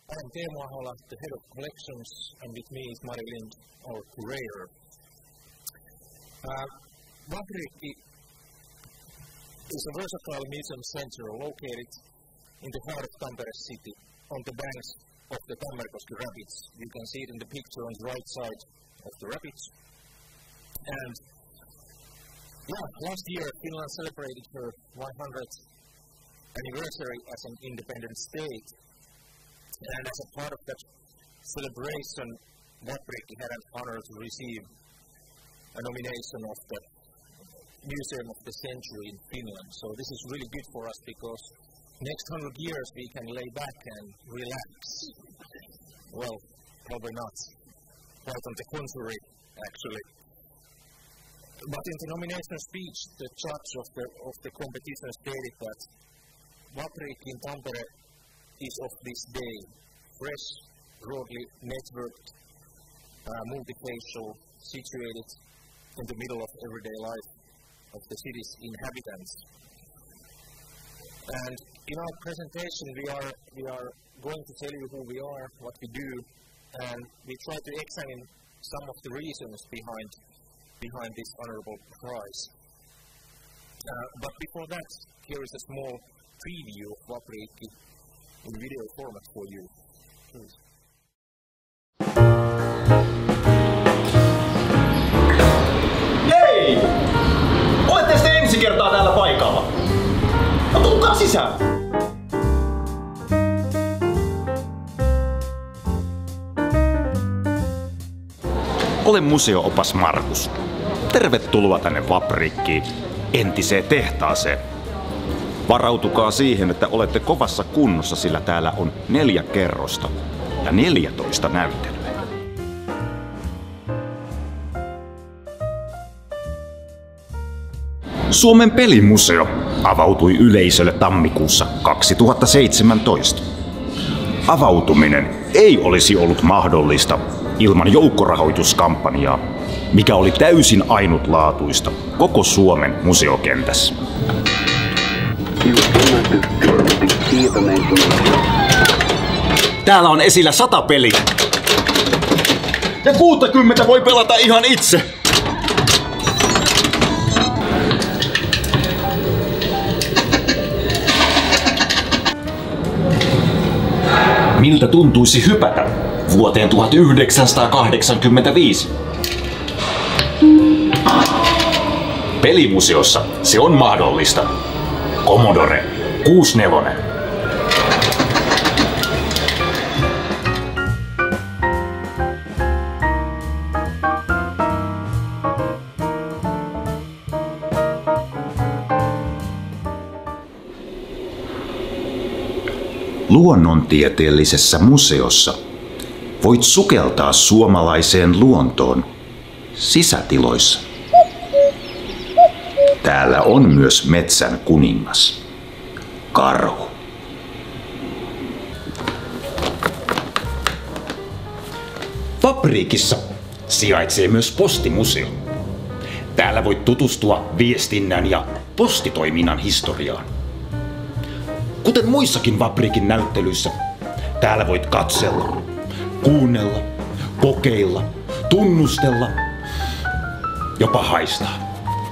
I'm Teemu Ahola, the head of collections, and with me is Mari Lind, our curator. Vapriikki is a versatile museum center located in the heart of Tampere city, on the banks of the Tammerkoski rapids. You can see it in the picture on the right side of the rapids. And last year Finland celebrated her 100th anniversary as an independent state. And as a part of that celebration, Vapriikki had an honor to receive a nomination of the Museum of the Century in Finland. So this is really good for us because next 100 years we can lay back and relax. Well, probably not. Quite on the contrary, actually. But in the nomination speech, the judge of the competition stated that Vapriikki in Tampere is of this day, fresh, broadly networked, multifacial, situated in the middle of everyday life of the city's inhabitants. And in our presentation, we are going to tell you who we are, what we do, and we try to examine some of the reasons behind this honorable prize. But before that, here is a small preview of Vapriikki in video format for you. Please. Hei! Olette sitten ensi kertaa täällä paikalla. No tulkaa sisään! Olen museoopas Markus. Tervetuloa tänne Vapriikkiin, entiseen tehtaaseen. Varautukaa siihen, että olette kovassa kunnossa, sillä täällä on 4 kerrosta ja 14 näyttelyä. Suomen pelimuseo avautui yleisölle tammikuussa 2017. Avautuminen ei olisi ollut mahdollista ilman joukkorahoituskampanjaa, mikä oli täysin ainutlaatuista koko Suomen museokentässä. Täällä on esillä 100 peliä. Ja 60 voi pelata ihan itse. Miltä tuntuisi hypätä vuoteen 1985? Pelimuseossa se on mahdollista. Commodore 64. Luonnontieteellisessä museossa voit sukeltaa suomalaiseen luontoon sisätiloissa. Täällä on myös metsän kuningas, karhu. Vapriikissa sijaitsee myös postimuseo. Täällä voit tutustua viestinnän ja postitoiminnan historiaan. Kuten muissakin Vapriikin näyttelyissä, täällä voit katsella, kuunnella, kokeilla, tunnustella, jopa haistaa.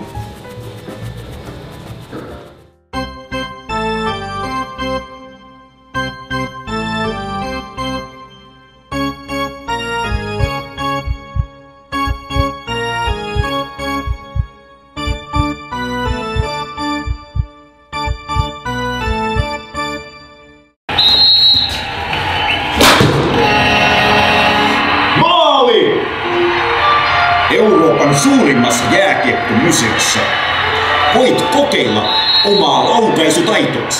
Euroopan suurimmassa jääkiekkomuseossa voit kokeilla omaa laukaisutaitoasi.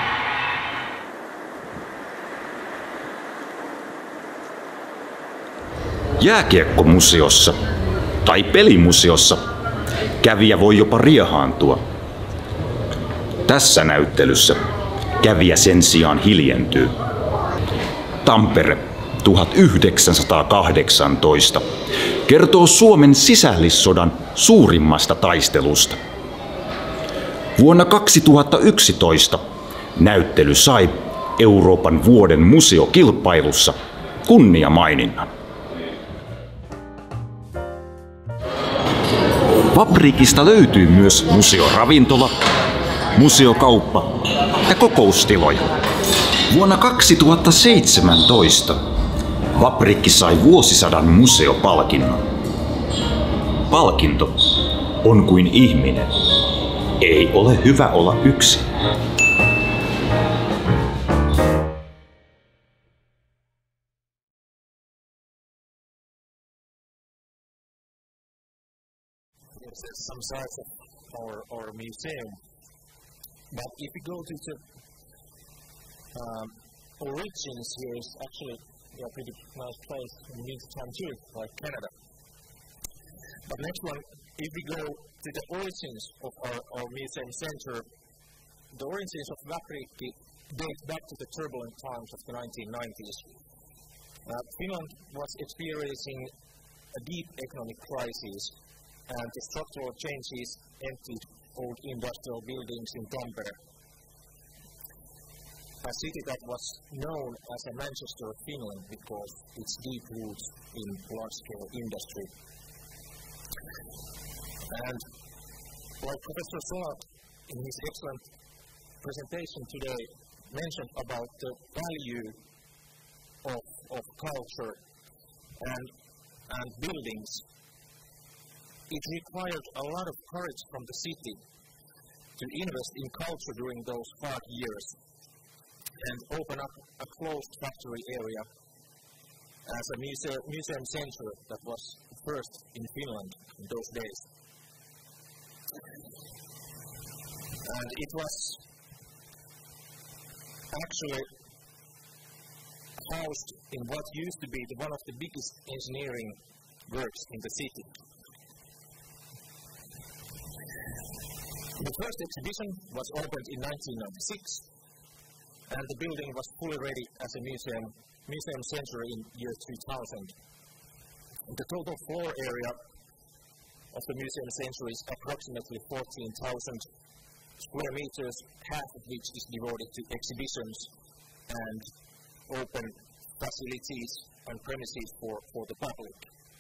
Jääkiekkomuseossa tai pelimuseossa kävijä voi jopa riehaantua. Tässä näyttelyssä kävijä sen sijaan hiljentyy. Tampere 1918 kertoo Suomen sisällissodan suurimmasta taistelusta. Vuonna 2011 näyttely sai Euroopan vuoden museokilpailussa kunniamaininnan. Vapriikista löytyy myös museoravintola, museokauppa ja kokoustiloja. Vuonna 2017 Vapriikki sai vuosisadan museopalkinnon. Palkinto on kuin ihminen. Ei ole hyvä olla yksin. Some sides of our museum, but if you go to the origins, here is actually a pretty nice place in the meantime too, like Canada. But next one, if we go to the origins of our museum center, the origins of Vapriikki date back to the turbulent times of the 1990s. Finland was experiencing a deep economic crisis, and the structural changes emptied old industrial buildings in Tampere, a city that was known as a Manchester of Finland because its deep roots in large-scale industry. And like Professor Sola, in his excellent presentation today, mentioned about the value of culture and buildings, it required a lot of courage from the city to invest in culture during those 5 years and open up a closed factory area as a museum center that was first in Finland in those days. And it was actually housed in what used to be one of the biggest engineering works in the city. The first exhibition was opened in 1996, and the building was fully ready as a museum center in year 2000. The total floor area of the museum center is approximately 14,000 square meters, half of which is devoted to exhibitions and open facilities and premises for the public.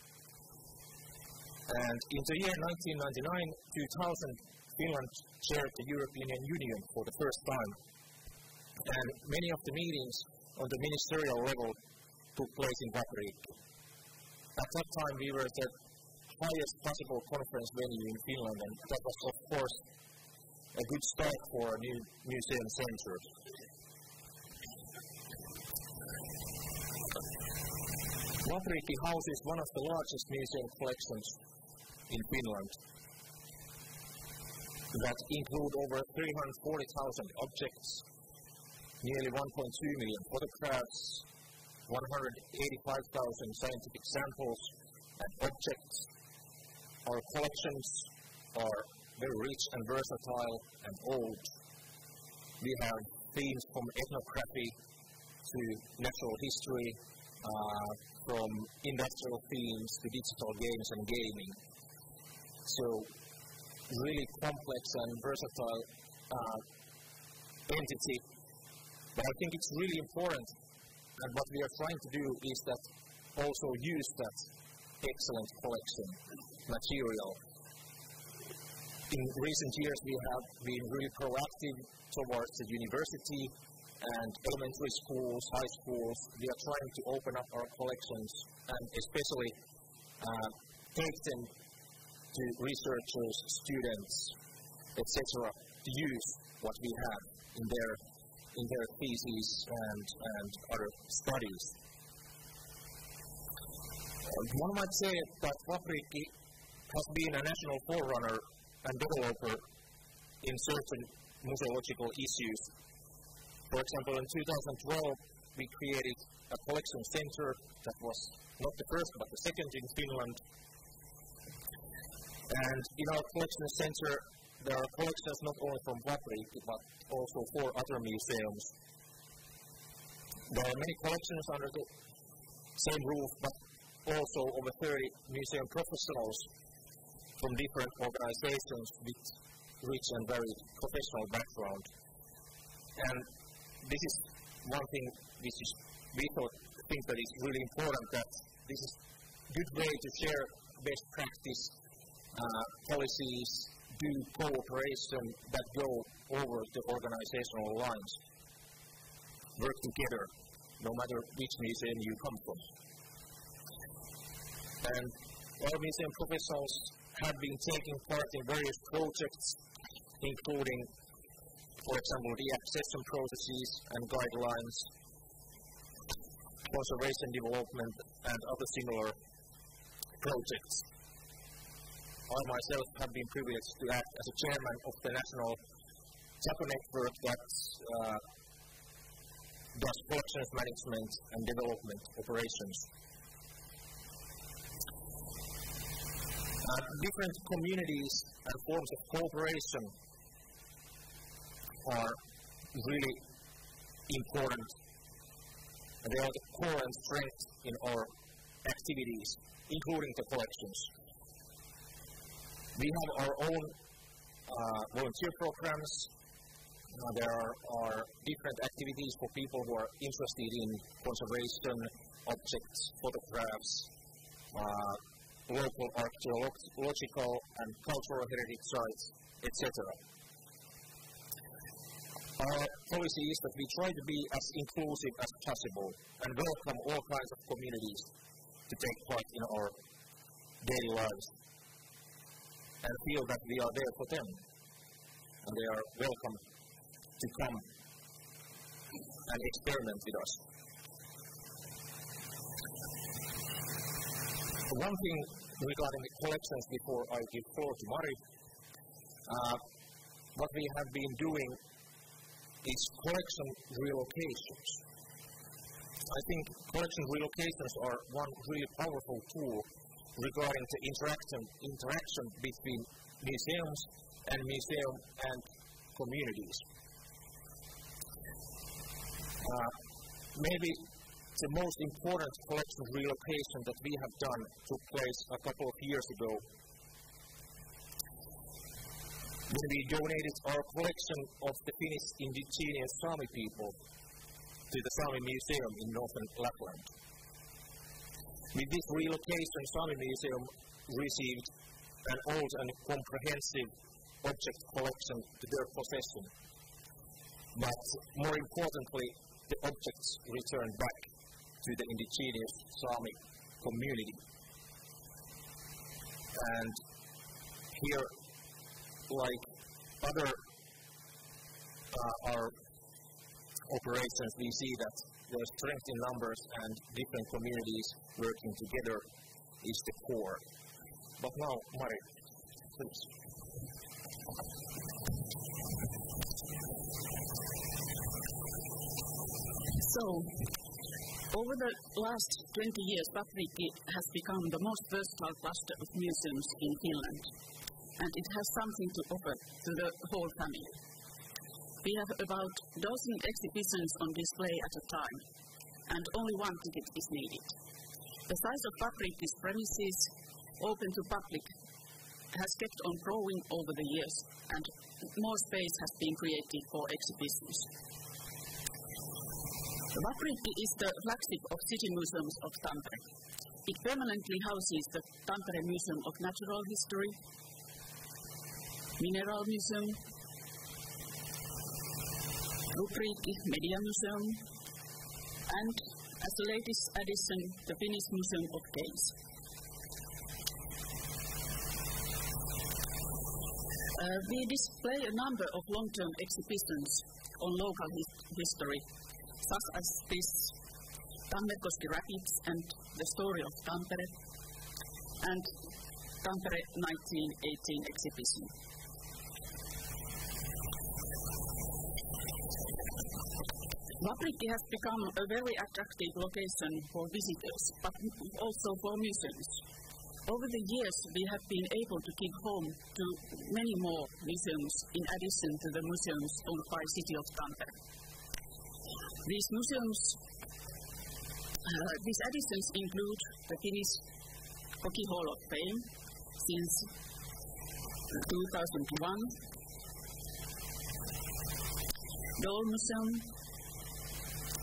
And in the year 1999-2000, Finland chaired the European Union for the first time, and many of the meetings on the ministerial level took place in Vapriikki. At that time, we were the highest possible conference venue in Finland, and that was, of course, a good start for a new museum center. Vapriikki houses one of the largest museum collections in Finland that include over 340,000 objects, nearly 1.2 million photographs, 185,000 scientific samples and objects. Our collections are very rich and versatile and old. We have themes from ethnography to natural history, from industrial themes to digital games and gaming. So, really complex and versatile entity, but I think it's really important, and what we are trying to do is that also use that excellent collection material. In recent years we have been really proactive towards the university and elementary schools, high schools. We are trying to open up our collections and especially take them to researchers, students, etc., to use what we have in their theses and other studies. One might say that Vapriikki has been a national forerunner and developer in certain museological issues. For example, in 2012, we created a collection center that was not the first but the second in Finland. And in our collection center, there are collections not only from Vapriikki but also 4 other museums. There are many collections under the same roof, but also over 30 museum professionals from different organizations with rich and varied professional background. And this is one thing which is, we think that is really important, that this is a good way to share best practice, policies, do cooperation that go over the organizational lines. Work together, no matter which museum you come from. And our museum professionals have been taking part in various projects, including, for example, the accession processes and guidelines, conservation development, and other similar projects. I myself have been privileged to act as a chairman of the National Taco Network that does collections management and development operations. Different communities and forms of cooperation are really important. They are the core and strength in our activities, including the collections. We have our own volunteer programs. There are different activities for people who are interested in conservation, objects, photographs, local archaeological and cultural heritage sites, etc. Our policy is that we try to be as inclusive as possible and welcome all kinds of communities to take part in our daily lives and feel that we are there for them and they are welcome to come and experiment with us. One thing regarding the collections before I give floor to Mari, what we have been doing is collection relocations. I think collection relocations are one really powerful tool regarding the interaction between museums and communities. Maybe the most important collection relocation that we have done took place a couple of years ago when we donated our collection of the Finnish indigenous Sami people to the Sami Museum in northern Lapland. With this relocation, Sami Museum received an old and comprehensive object collection to their possession. But more importantly, the objects returned back to the indigenous Sami community. And here, like other our operations, we see that the strength in numbers and different communities working together is the core. But now, Mari, please. So, over the last 20 years, Vapriikki has become the most versatile cluster of museums in Finland, and it has something to offer to the whole family. We have about a dozen exhibitions on display at a time, and only one ticket is needed. The size of Vapriikki's premises, open to public, has kept on growing over the years, and more space has been created for exhibitions. Vapriikki is the flagship of City Museums of Tampere. It permanently houses the Tampere Museum of Natural History, Mineral Museum, Rupriikki Media Museum, and as the latest addition, the Finnish Museum of Games. We display a number of long-term exhibitions on local history, such as this Tammerkoski Rapids and the Story of Tampere, and Tampere 1918 exhibition. Vapriikki has become a very attractive location for visitors, but also for museums. Over the years, we have been able to give home to many more museums in addition to the museums owned by City of Tampere. These museums, these additions include the Finnish Hockey Hall of Fame since 2001, Doll Museum,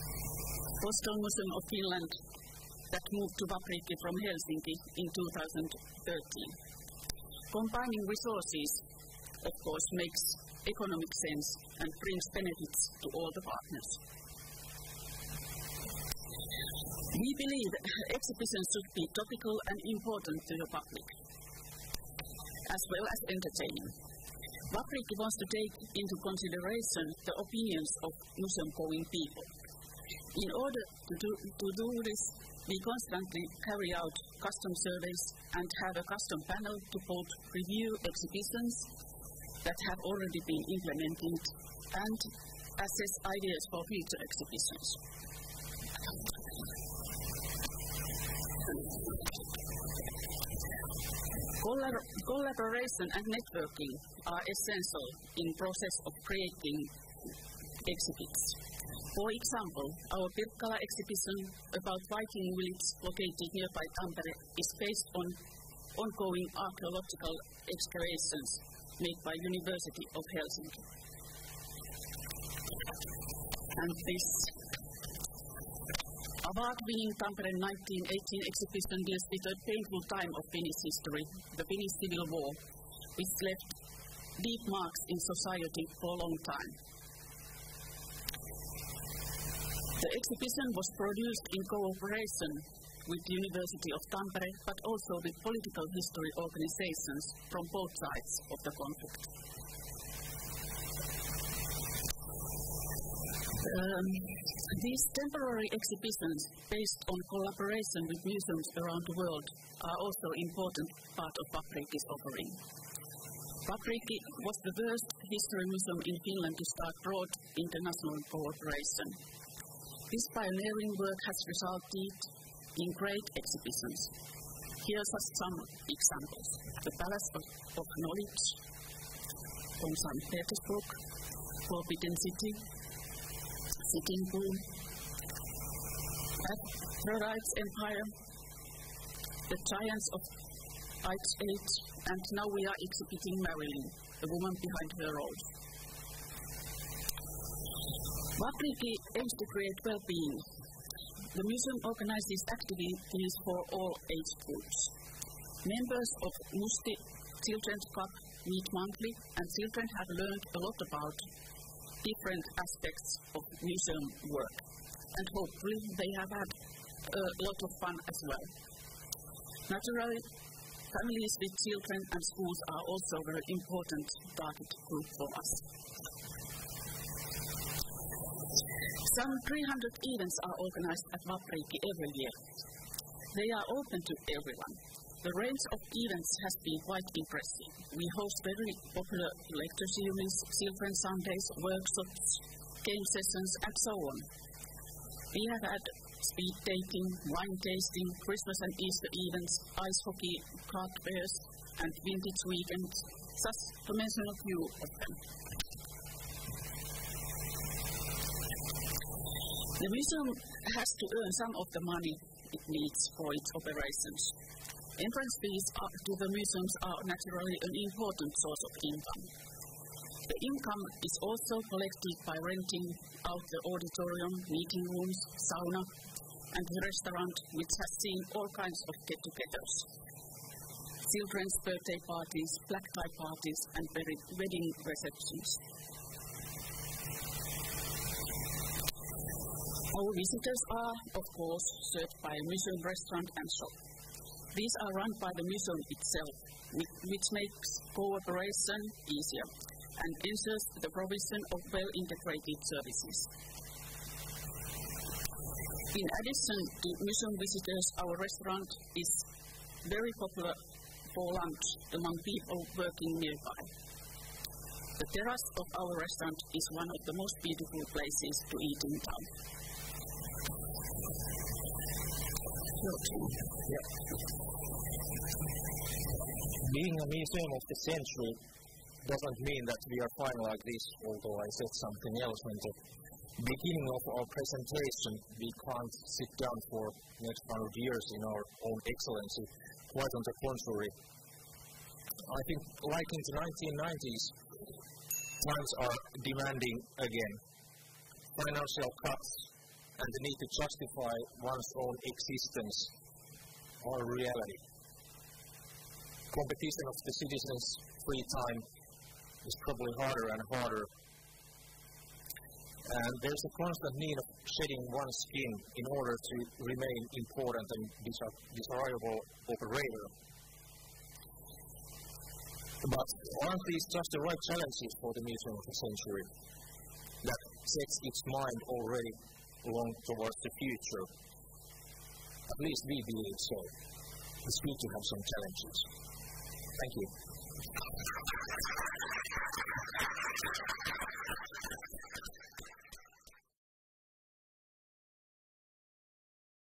Postal Museum of Finland that moved to Vapriikki from Helsinki in 2013. Combining resources, of course, makes economic sense and brings benefits to all the partners. We believe exhibitions should be topical and important to the public, as well as entertaining. Vapriikki wants to take into consideration the opinions of museum-going people. In order to do this, we constantly carry out custom surveys and have a custom panel to both review exhibitions that have already been implemented and assess ideas for future exhibitions. Collaboration and networking are essential in the process of creating exhibits. For example, our Pirkkala exhibition about Viking village located nearby Tampere is based on ongoing archaeological excavations made by University of Helsinki. And this award-winning Tampere 1918 exhibition deals with a painful time of Finnish history, the Finnish Civil War, which left deep marks in society for a long time. The exhibition was produced in cooperation with the University of Tampere, but also with political history organizations from both sides of the conflict. These temporary exhibitions, based on collaboration with museums around the world, are also an important part of Vapriikki's offering. Vapriikki was the first history museum in Finland to start broad international cooperation. This pioneering work has resulted in great exhibitions. Here are some examples. The Palace of Knowledge from St. Petersburg, Forbidden City, Sitting Room, Aphrodite's Empire, The Giants of Ice Age, and now we are exhibiting Marilyn, the woman behind her roles. Vapriikki aims to create well-being. The museum organizes activities for all age groups. Members of Musti Children's Club meet monthly, and children have learned a lot about different aspects of museum work. And hopefully they have had a lot of fun as well. Naturally, families with children and schools are also a very important target group for us. Some 300 events are organized at Vapriikki every year. They are open to everyone. The range of events has been quite impressive. We host very popular lecture series, children's Sundays, workshops, game sessions, and so on. We have had speed dating, wine tasting, Christmas and Easter events, ice hockey, card fairs, and vintage weekends, just to mention a few of them. The museum has to earn some of the money it needs for its operations. Entrance fees to the museums are naturally an important source of income. The income is also collected by renting out the auditorium, meeting rooms, sauna, and the restaurant, which has seen all kinds of get-togethers. Children's birthday parties, black tie parties, and wedding receptions. Our visitors are, of course, served by a museum restaurant and shop. These are run by the museum itself, which makes cooperation easier and ensures the provision of well-integrated services. In addition to museum visitors, our restaurant is very popular for lunch among people working nearby. The terrace of our restaurant is one of the most beautiful places to eat in town. Being a museum of the century doesn't mean that we are fine like this, although I said something else in the beginning of our presentation. We can't sit down for the next 100 years in our own excellency. Quite on the contrary. I think, like in the 1990s, times are demanding again. Financial cuts and the need to justify one's own existence are a reality. Competition of the citizens' free time is probably harder and harder. And there's a constant need of shedding one's skin in order to remain important and desirable operator. But aren't these just the right challenges for the museum of the century that sets its mind already along towards the future? At least we believe so. It's good to have some challenges. Thank you.